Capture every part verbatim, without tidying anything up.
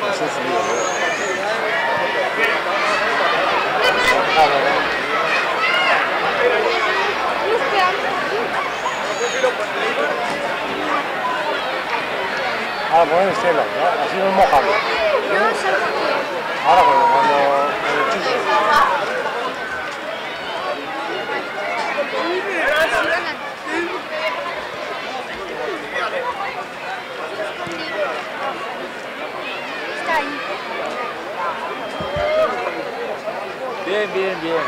Eso es frío, ¿eh? Ahora poner el cielo, ¿no? Así no es mojado. Ahora cuando, cuando, cuando el chico. Está ahí. Bien, bien, bien.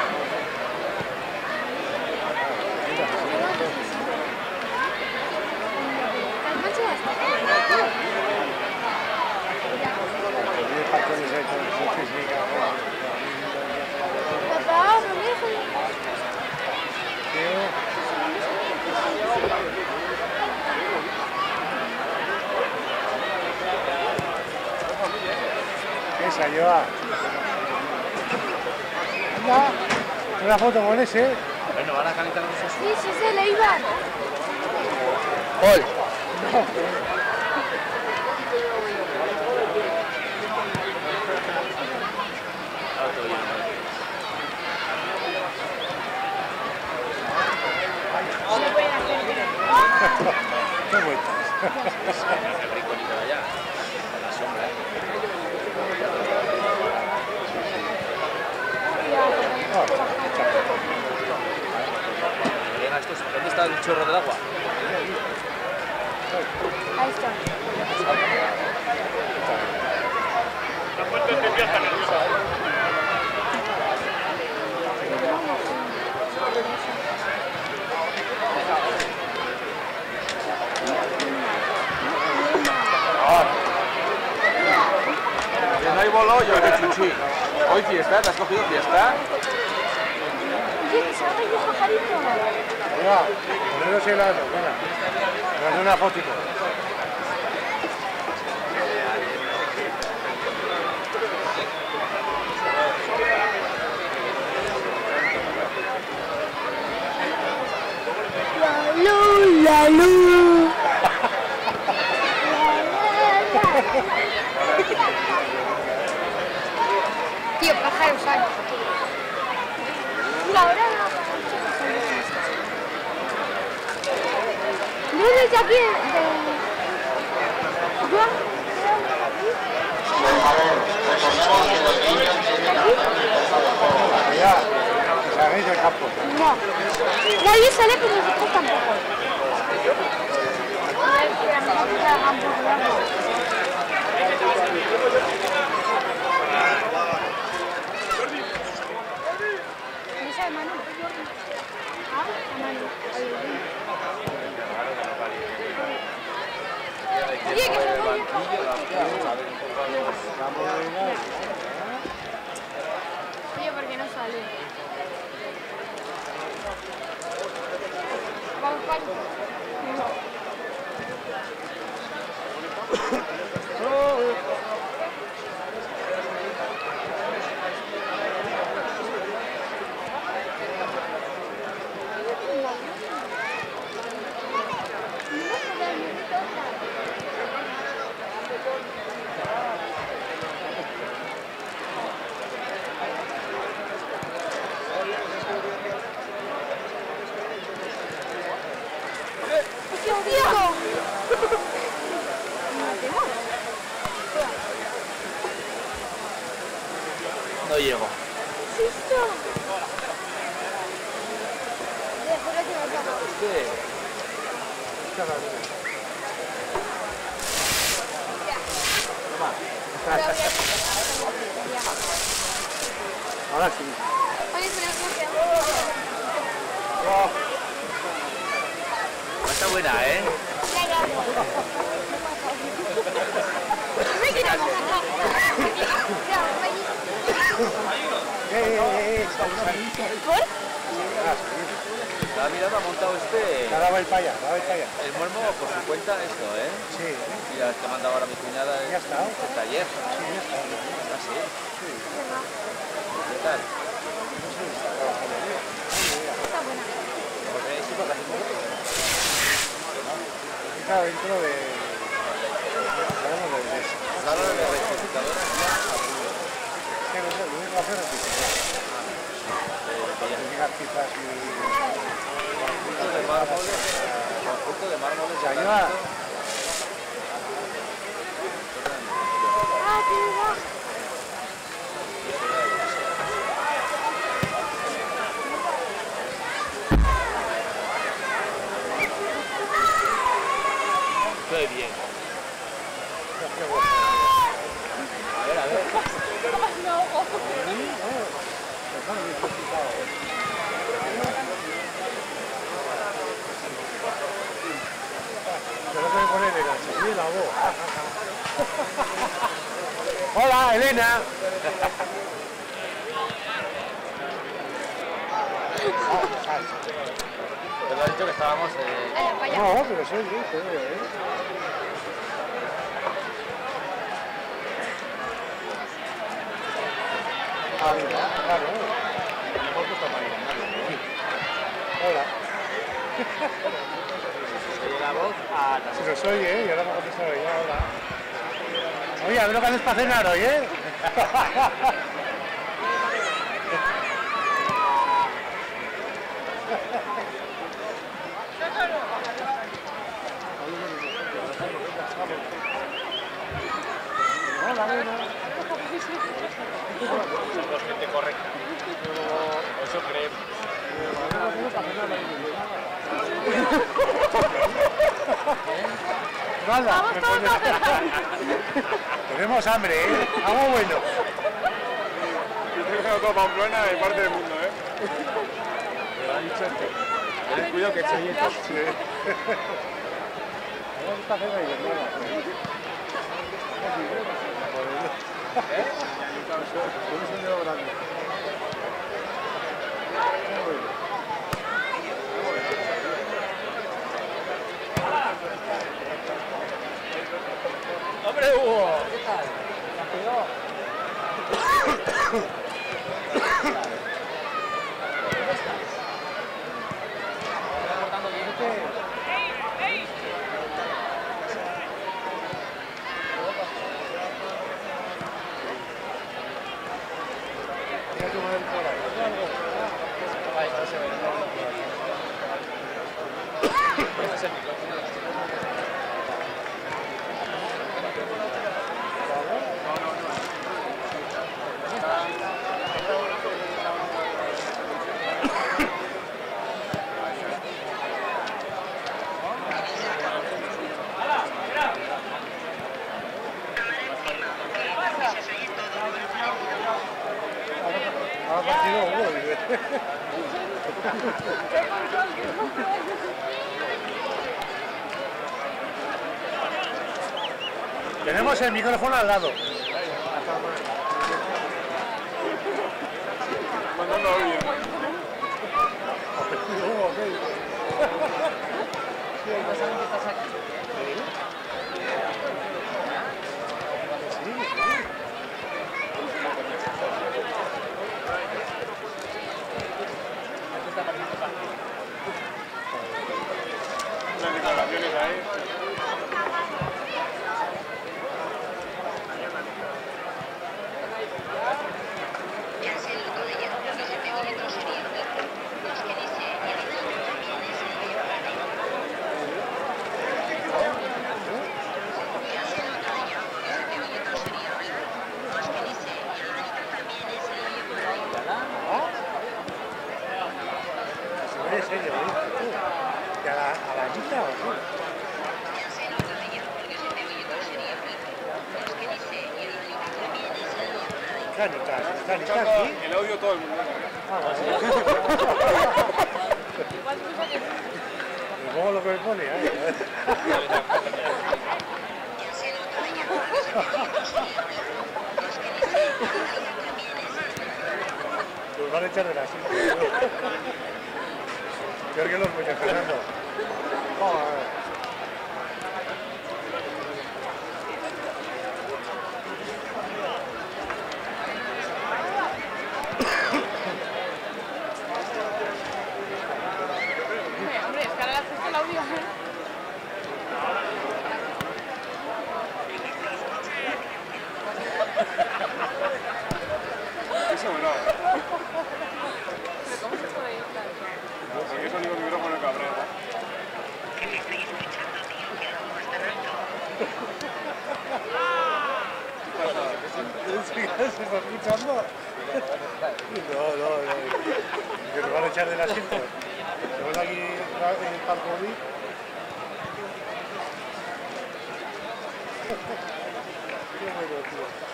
Papá, no me dejes. ¿Qué salió? Anda, una foto con ese. Bueno, van a calentar los sesos. Sí, sí, se le iban. Paul. Qué vueltas. El rinconito de allá. A la sombra. Venga, estos, ¿dónde está el chorro del agua? Ahí está. La puerta de fiesta nerviosa. No hay bolo, yo de chuchi. Hoy fiesta, ¿te has cogido fiesta? Oye, que salga ahí un pajarito. Venga, poneros el lado, venga. Voy a hacer una fotito. La luz, la luz. Tío, pájaros hay. Mira, ahora no. No desde aquí. De... Ya, que salgáis del campo. No. Nadie sale con nosotros tampoco. ¿Esa de Manu? ¿Ah? Manu. Oye, que se voy a Oye, ¿por qué no sale? Vamos, Paco. No llego. ¿Qué es esto? ¿Qué? Ahora sí. Oh. Está buena, ¿eh? Eh, eh, eh, La mirada ha montado este. ahora va el para allá, va el para allá. El muermo por su cuenta esto, ¿eh? Sí, Mira, te manda ahora mi cuñada el, ya está. el taller. Sí, ya está. ¿Ah, sí? ¿Qué tal? Está buena. Porque sí, porque hace poco. Está dentro de... no lo ves. Claro, de rectificadoras ya. Sí, lo único que hacer es rectificar. Rectificar piezas y... Conjunto de mármoles. Conjunto de mármoles. ¿Se ayuda? Ah, qué va. Qué bien. A ver, a ver. No, ojo. Pero que me pone de la sí, la voz. Hola, Elena. Te lo he dicho que estábamos... Eh... Allá, vaya. No, pero soy yo, joder, ¿eh? Ah, mira, claro. Mejor puesto para ir andando, ¿no? Hola. Se oye la voz a... Si los oye, y ahora me ha contestado ella, hola. Oye, a ver lo que haces para cenar hoy, ¿eh? Hola, Elena. Somos gente correcta. Eso creemos. Nada, Vamos me todos pone- a cenar. Tenemos hambre, ¿eh? Algo bueno. Yo tengo toda Pamplona y parte del mundo, ¿eh? Me lo ha dicho este. Ten cuidado que se oye esto. Sí. Vamos a hacer ahí, hermana. ¿Eh? Con un sonido grande. ¡Hombre, Hugo! ¿Qué tal? Ahora partido Hugo, dice. Tenemos el micrófono al lado. Mandando audio. Hugo, ¿qué dices? ¿No saben que estás aquí? Unas declaraciones ahí. Se ve serio, ¿eh? ¿Y a la, a la lista o qué? Canicas, canicas, sí. El audio todo el mundo. Ah, vale. Igual piensa que Y luego lo que me pone, ¿eh? Nos van a echar de la silla. Peor que los muchachos, Fernando. Joder. hombre, es que ahora le has puesto el audio. bajar del asiento. Te ves aquí en el parkour. Qué bueno, tío.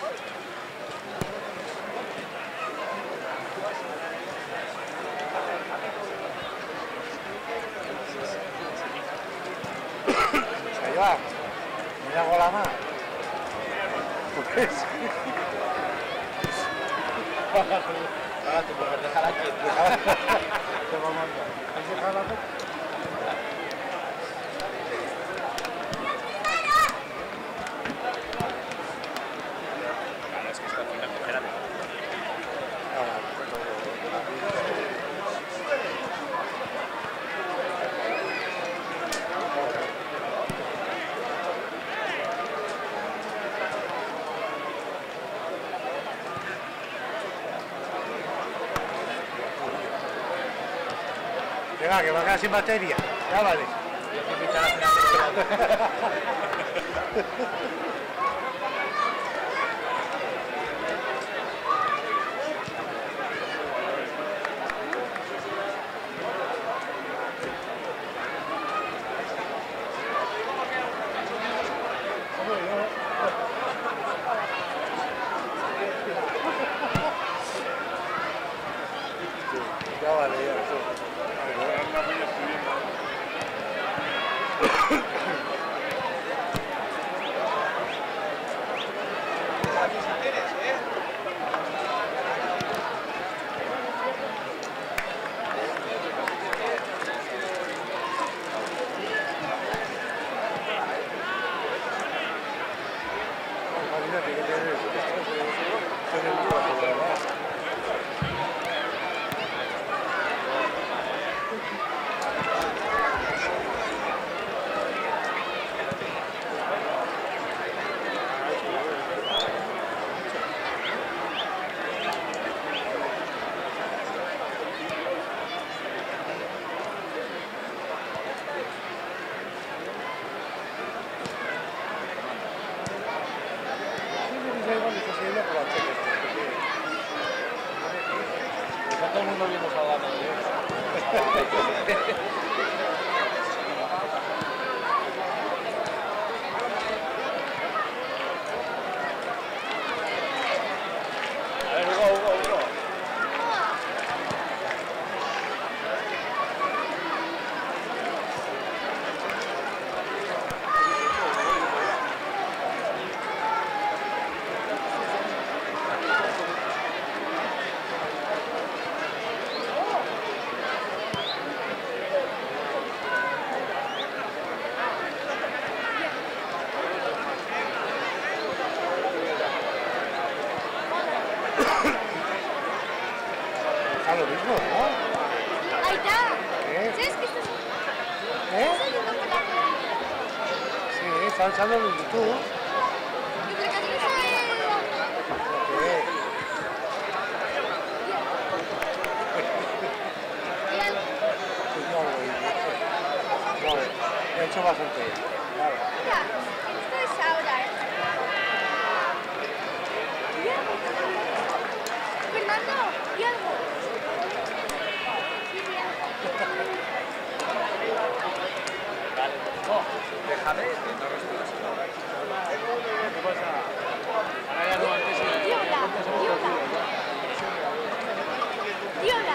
Se va. Me hago la mano. Pues sí. Hágate, pues déjala aquí. Te vamos a mandar. ¿Has dejado la foto? Claro, es que está aquí, espérate. Venga, que va a quedar sin batería. Ya vale. Yo te invito a la final de Ya vale, ya. Imagínate que tienes con el programa. Está todo el mundo viendo Salgado de Dios. A ver, Hugo, Hugo, Hugo. A lo mismo, ¿no? Ahí está. ¿Eh? ¿Sabes que estás ¿Eh? oyendo por la radio? Sí, está usando en YouTube. Y por la canción sale- ¿Qué? Mira, Pues no, no, no, he hecho bastante. Vale. mira, esto es ahora, ¿eh? Fernando, ¿y algo? Sí, mira. Vale. No, déjame que no respondas. ¿Qué pasa? Ahora ya no, antes sí. Diola, Diola. Diola.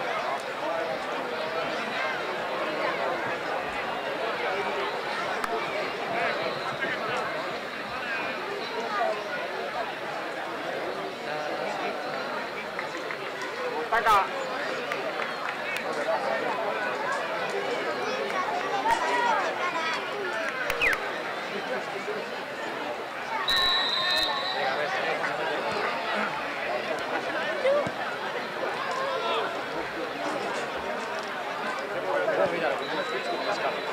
Taca. Mira, lo que tienes que hacer es escapar.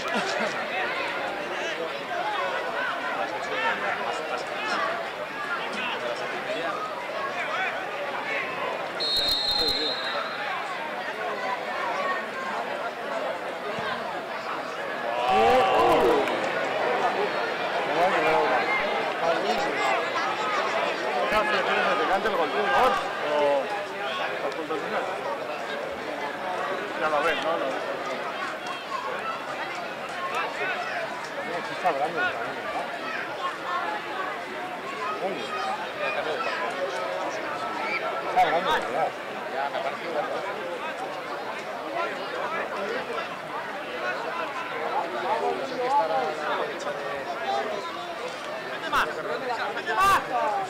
¿Prefieres el gol tú, ¿no? O al punto final? Ya lo ves, ¿no? Está hablando. Está hablando, ¿verdad? Ya me ha parecido verdad. No sé qué estará a la derecha de... ¡Vete más! ¡Vete más!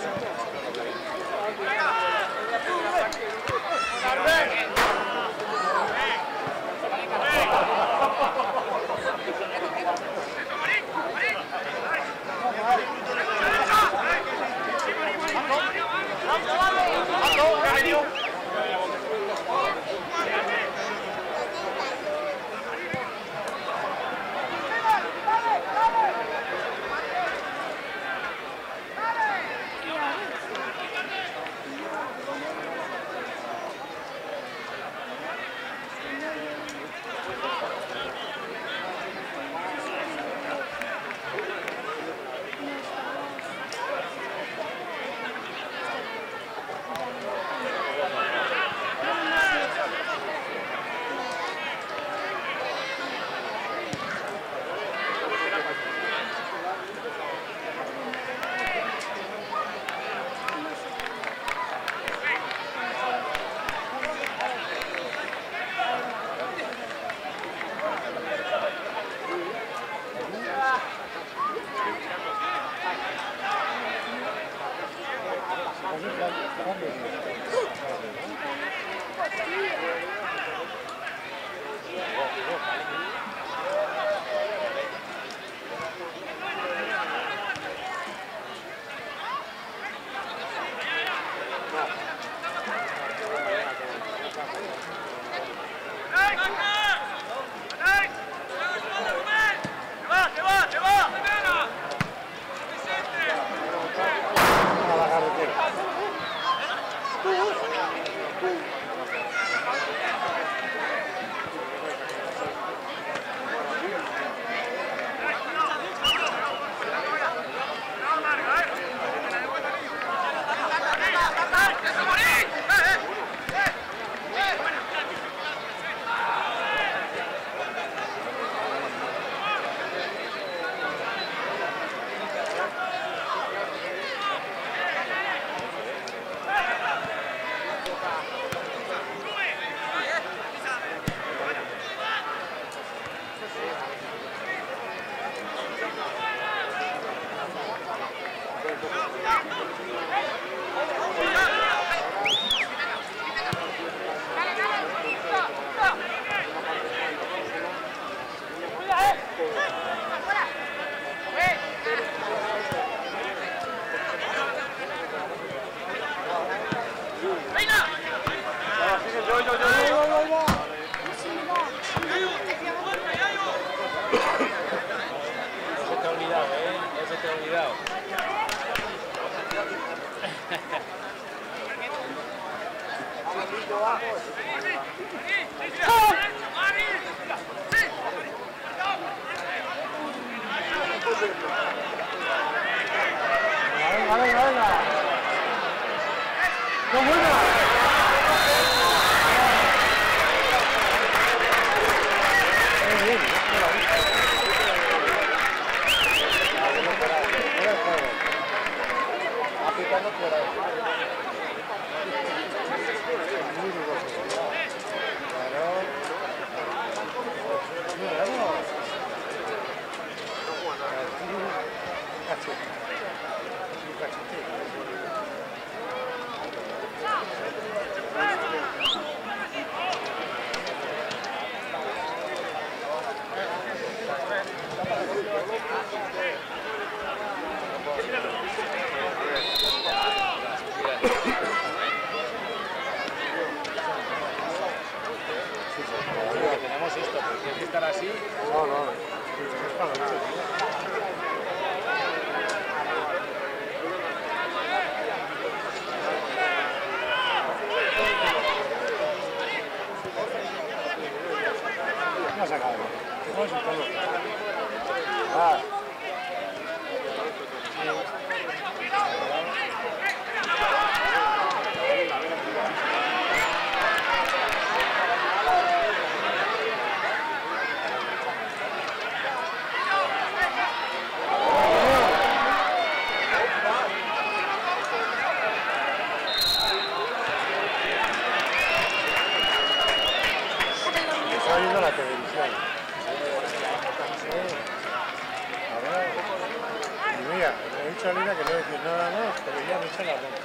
Venga, venga, venga. ¡Qué buena! Muy bien, aplicando fuera. Muy dudoso. Déjalo, tío. No ha sacado. No es un todo. Ah. Está viendo la televisión. A ver. Y mira, le he dicho a Lina que no decir nada más, pero ya me echa la boca.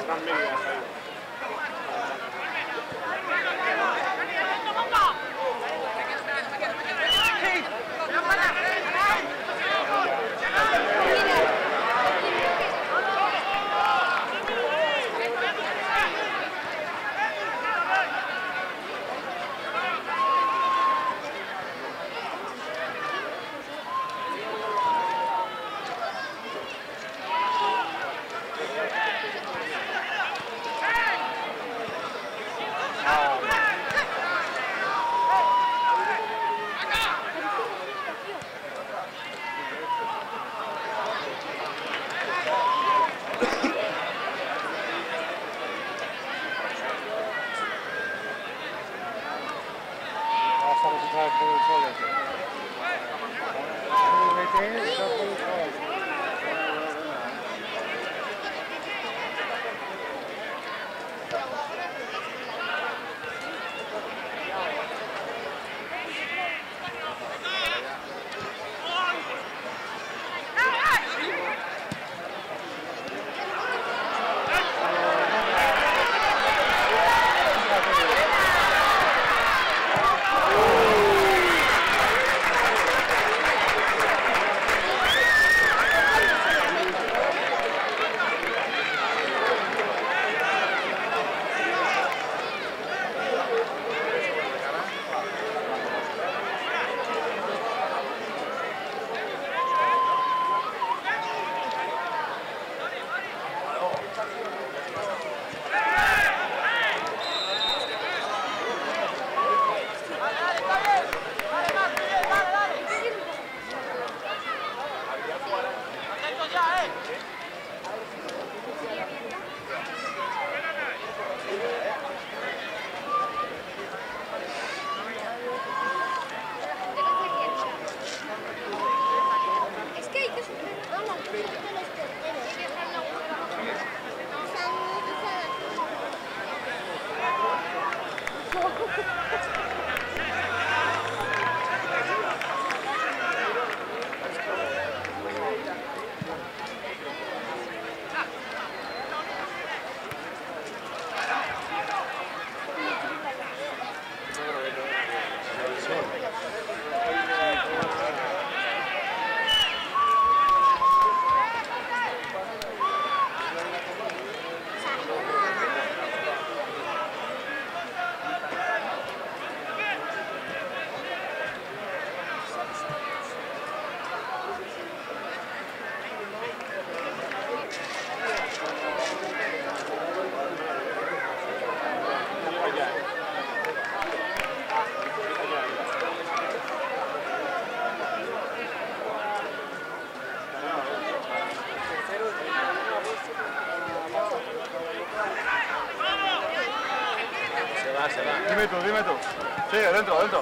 Gran media ahí. Estamos a traer por el sol. Vete, está por el sol. Se va. Dime tú, dime tú. Sí, adentro, adentro.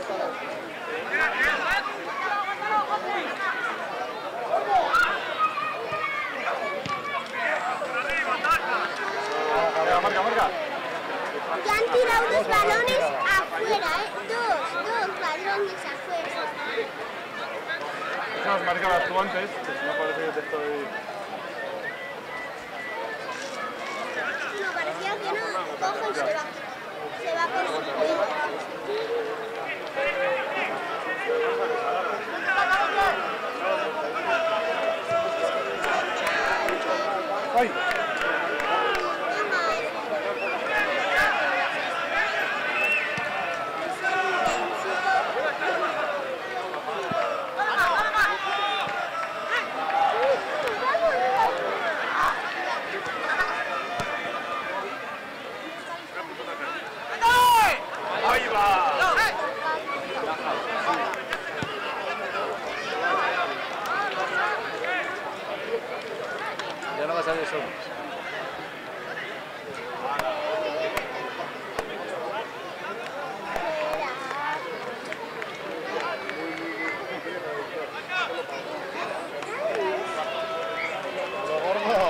Marca, marca. Ya han tirado dos balones afuera, ¿eh? Dos, dos balones afuera. Esas marcabas tú antes, que si no parece que te estoy... No, parecía que no. Coge y se va. Se va por su cuenta. ¡Ay! ¡Ahí va! Ya no va a salir solo. ¡Lo gordo!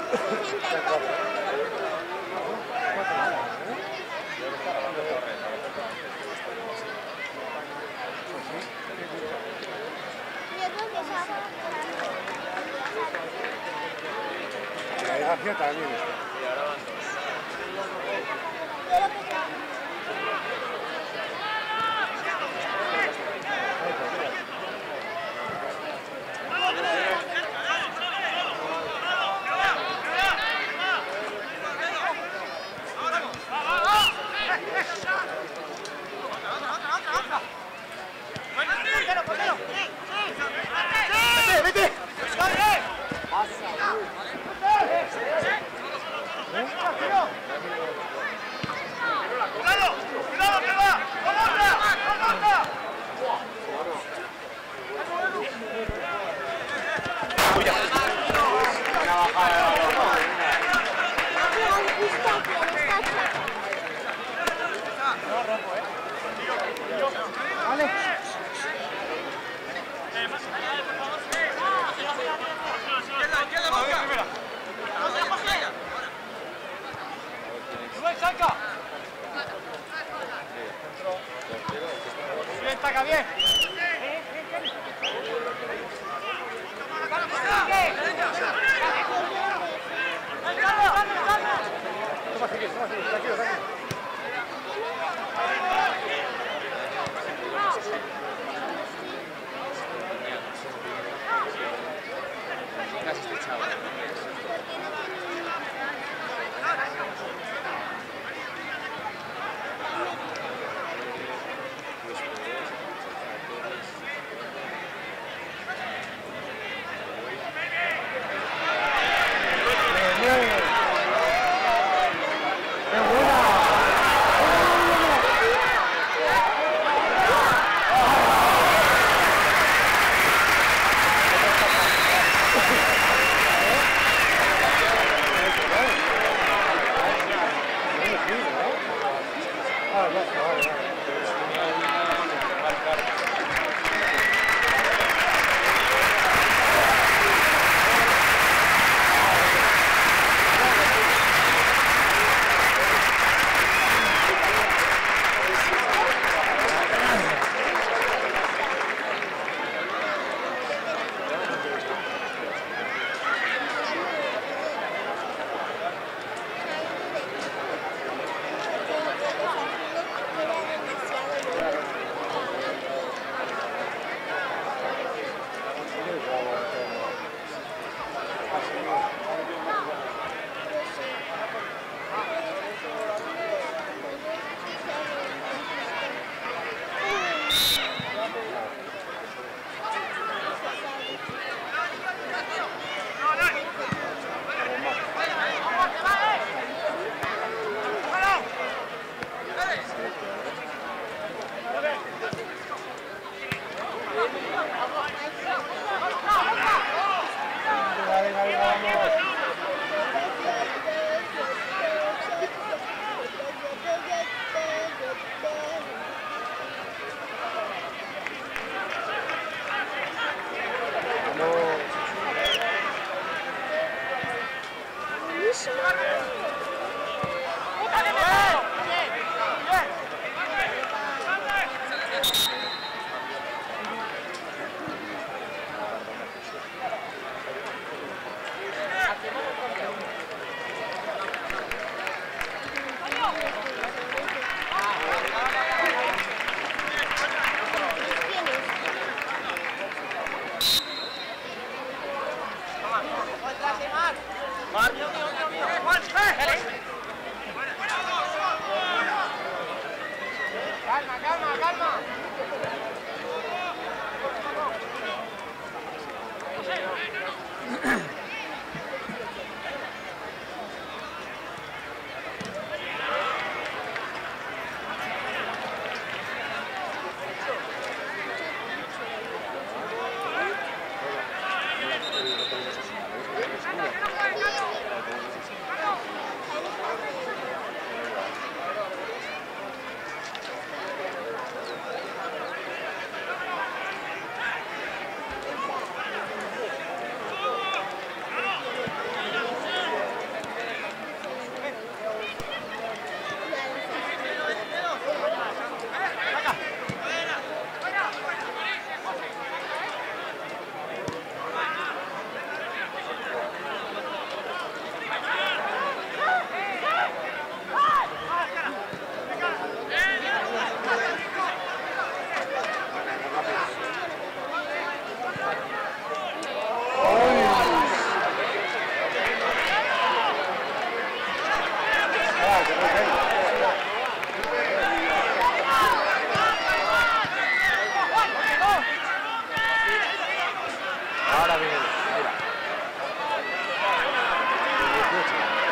sesenta y cuatro. Yo creo que esa... La García también está. Y ahora van dos. Pero que está...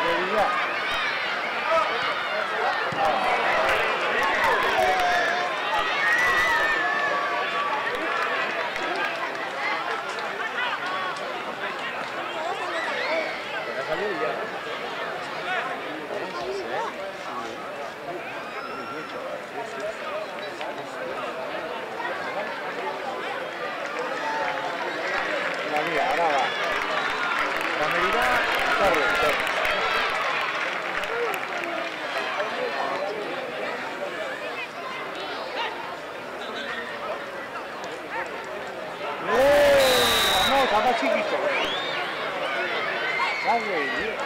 Sevilla. La mía, ahora va. La medida, corre, corre. No, estaba chiquito. ¿Sabes?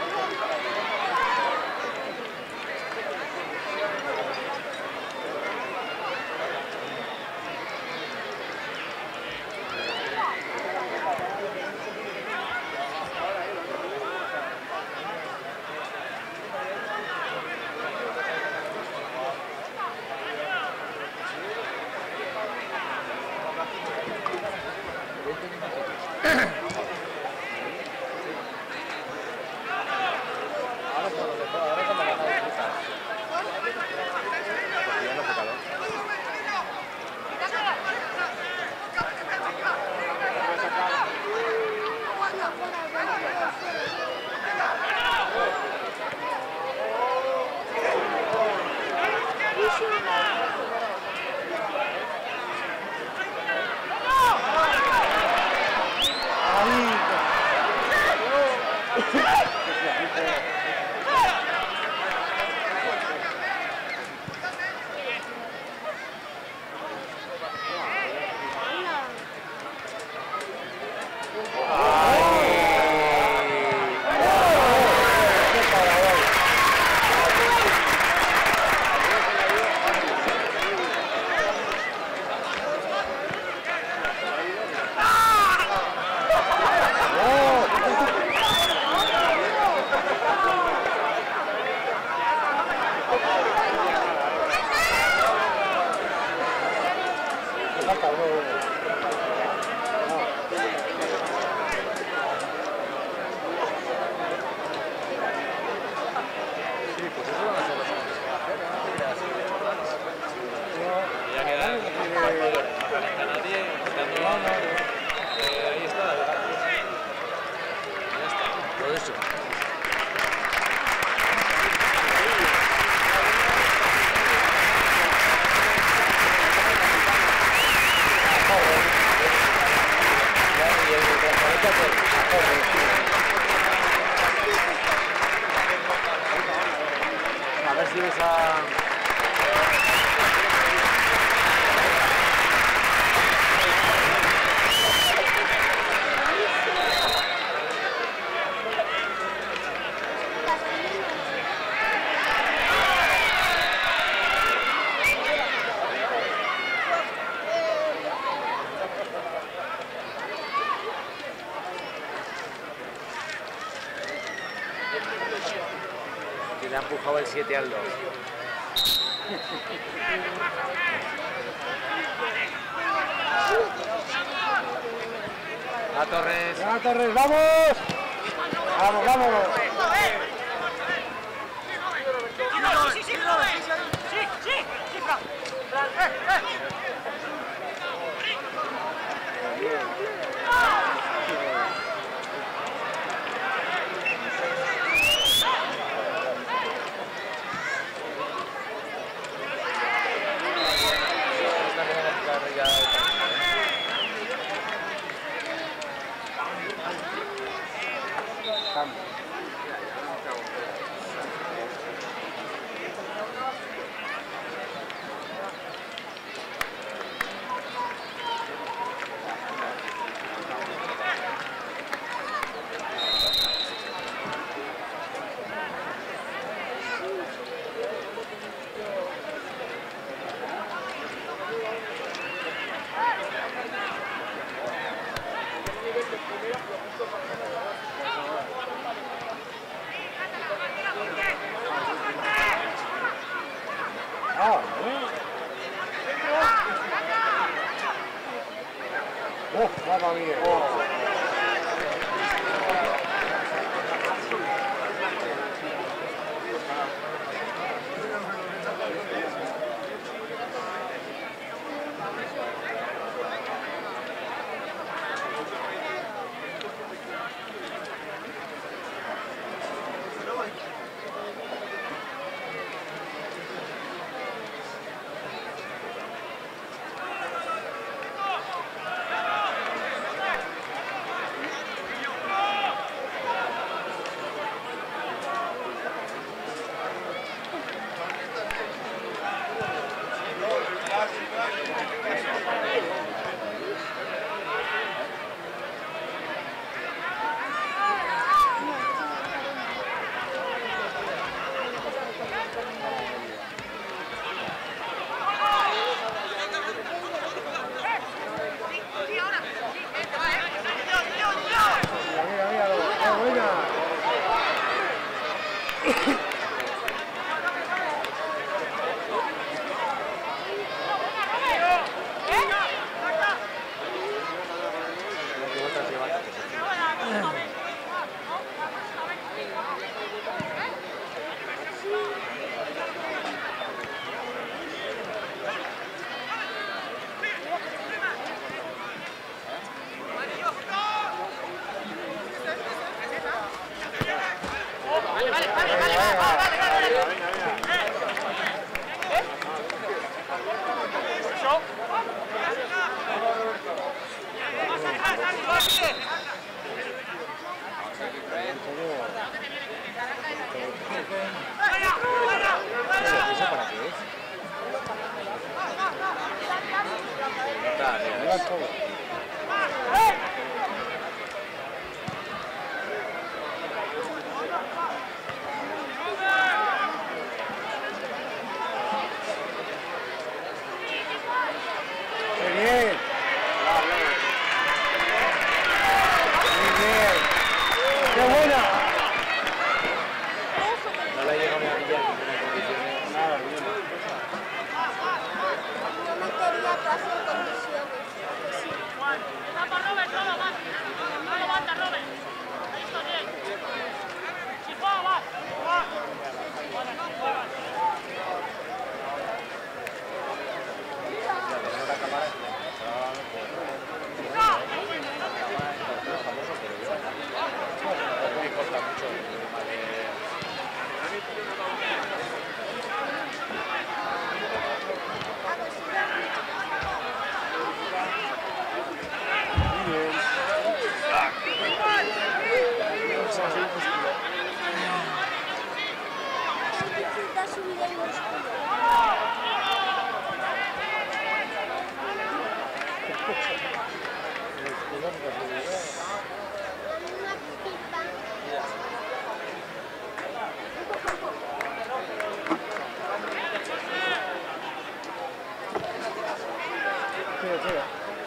A ver si esa... Le ha empujado el siete al dos. A Torres. ¡A Torres, vamos! ¡Vamos, vamos! Sí, sí, sí, sí, sí, sí, Fran. Eh, eh. Vale, vale, vale, vale, vale, vale, vale, vale. Eso. ¿Eso para qué es? Lleva todo. ¡Qué bien! ¡Muy bien! ¡Qué buena! No la llegamos a pillar en condiciones. Nada, bien. No me quería casi en condiciones. Va para Robert, solo va. No levanta, Robert. Ahí está bien. Si juega, va. Va. Vale, si juega. No me importa mucho el tema de... Necesita subir el músculo. Una pipa. Tira, tira.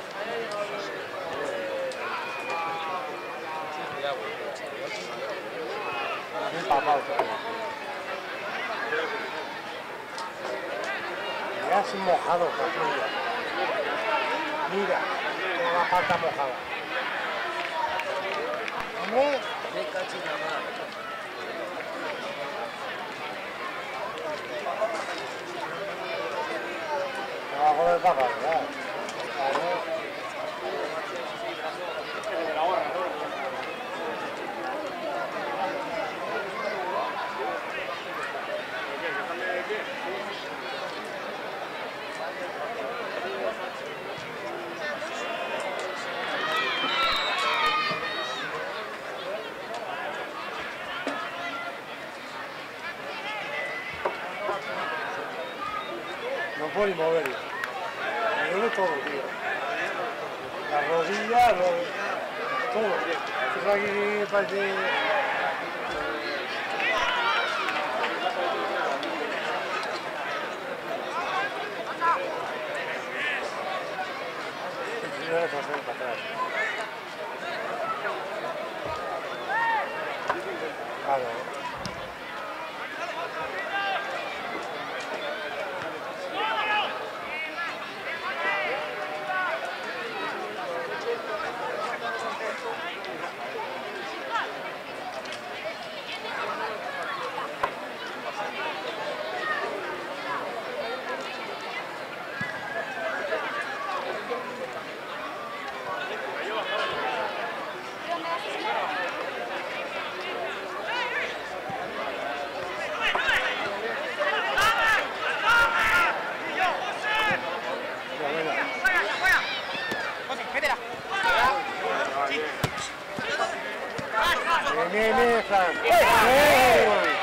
Empapado todavía. Mira así mojado, Patricia. Mira, toda la pata mojada. Hombre, ¡Qué cachina más! abajo del papá, ¿verdad? Claro. No puedo ni moverlo. Me duele todo, tío. La rodilla, lo, todo. Esto aquí parece... Primero se hace para atrás. Claro. Bien, bien, Fran. ¡Eh!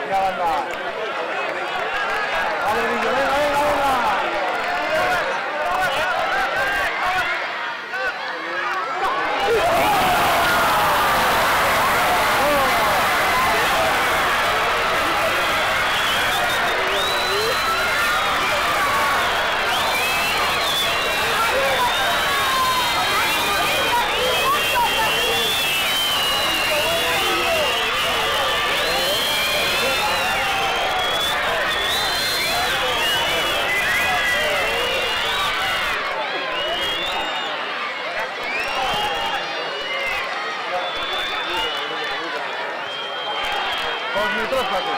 Ya banda. Vale, niño, venga, venga, venga. Dos metros, Paco.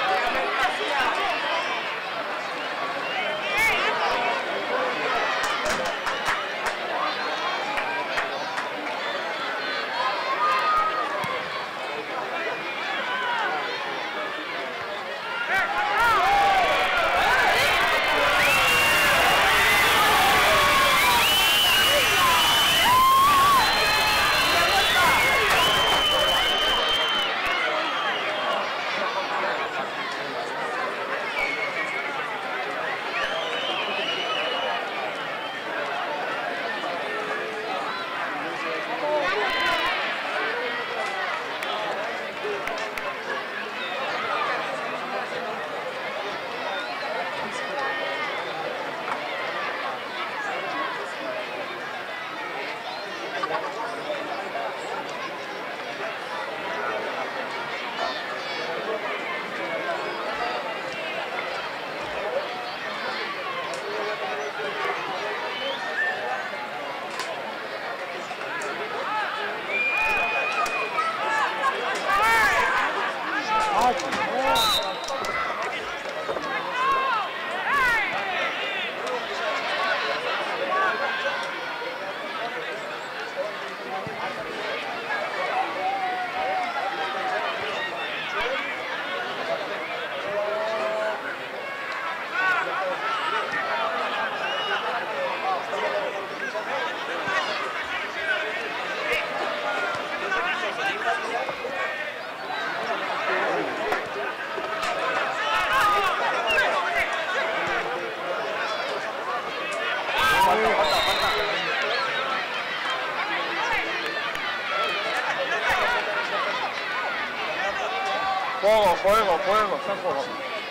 Fuego, fuego, fuego, está fuego.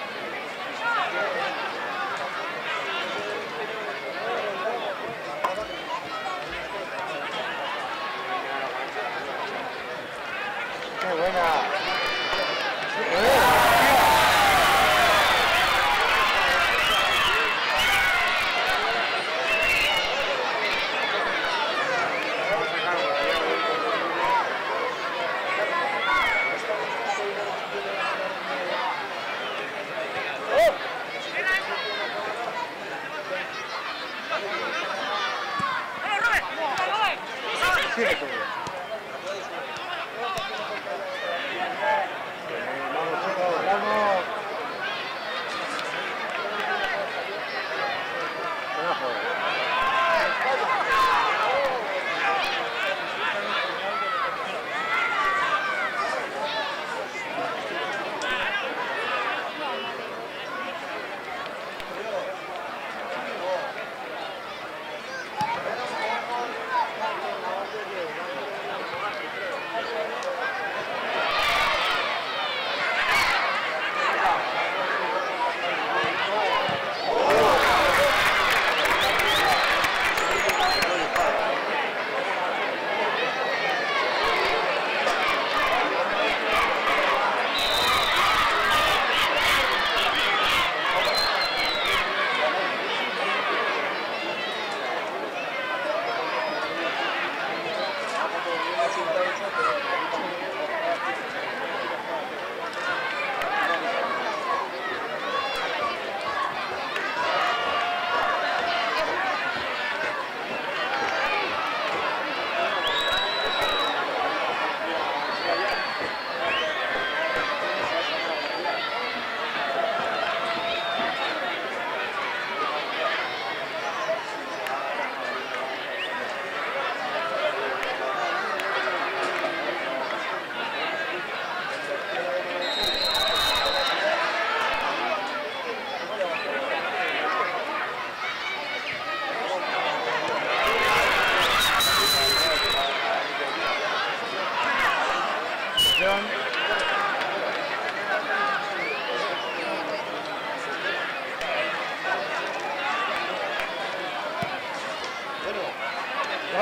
¡Qué buena! ¡Eh!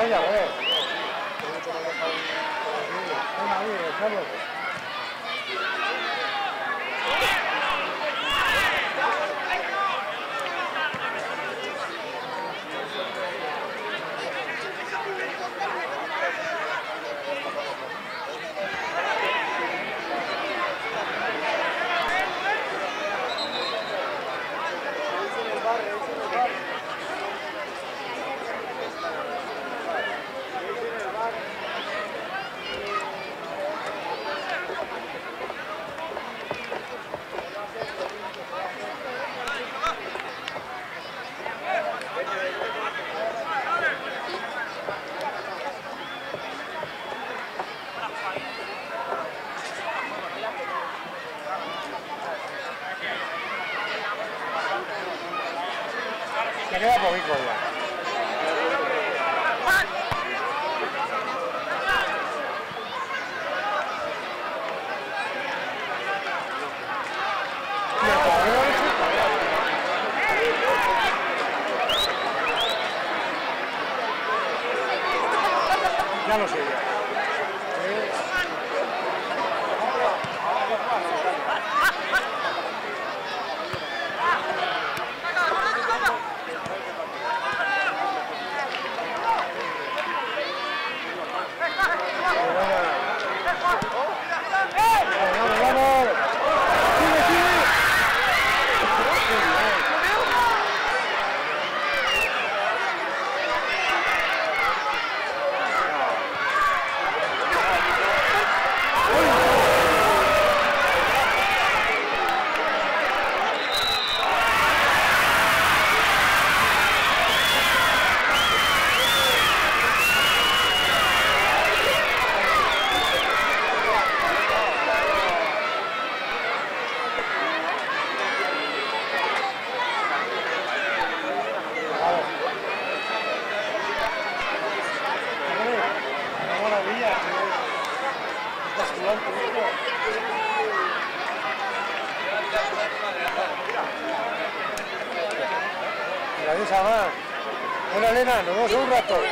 vaya a ver. Venga, ahí, Carlos. Me queda poquito ya. Ya lo sé ya. Gracias, Amar. Hola, Elena, nos vemos un rato.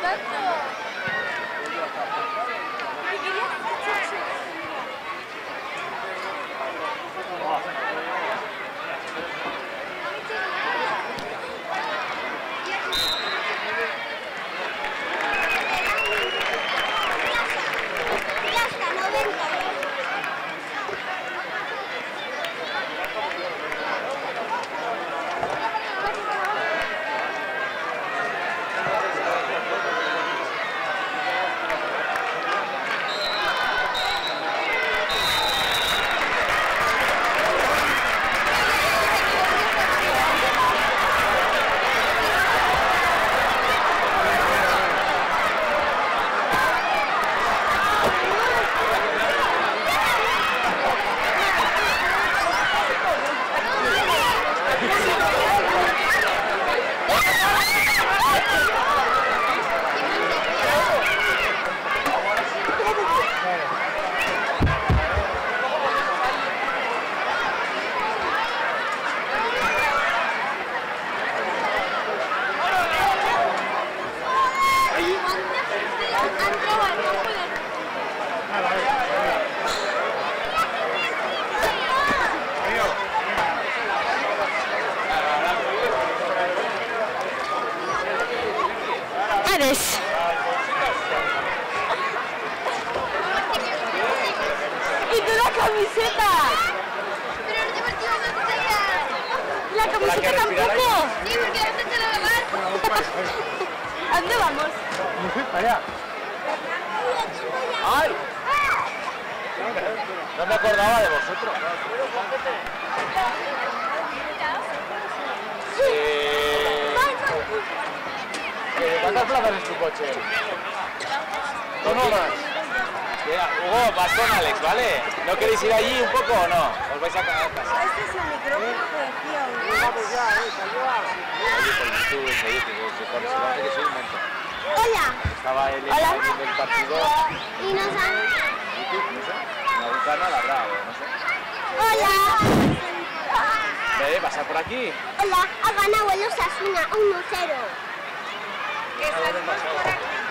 Eres. ¿Y tú la camiseta? Pero el deportivo me gustaría. ¿La camiseta tampoco? Sí, porque a veces te lo demás. ¿A dónde vamos? Allá. ¡Ay! No me acordaba de vosotros. Eh, ¿Cuántas plazas es tu coche? ¿Dos más? Hugo, vas con Alex, ¿vale? ¿No queréis ir allí un poco o no? ¿Os vais a casa? Este es el micrófono que decía. Vamos ya, eh, saluda. Hola. Estaba él Hola. viendo el partido. Y nos han... No sé, en algún canal habrá, o no sé. Hola. ¿Ve? ¿Pasar por aquí? Hola. Ha ganado el Osasuna uno cero. Que salimos por aquí.